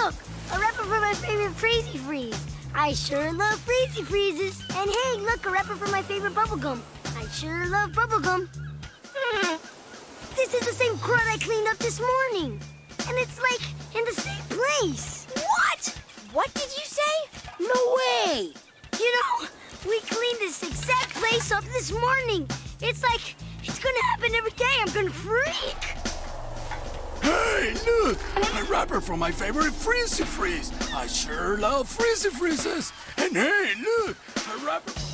Look, a wrapper for my favorite Freezy Freeze. I sure love Freezy Freezes. And hey, look, a wrapper for my favorite bubblegum. I sure love bubblegum. This is the same crud I cleaned up this morning. And it's like in the same place. What? What did you say? No way! You know, we cleaned this exact place up this morning. It's like, it's gonna happen every day. I'm gonna freak. Hey, look! A wrapper from my favorite Freezy Freeze. I sure love Freezy Freezes. And hey, look! A wrapper...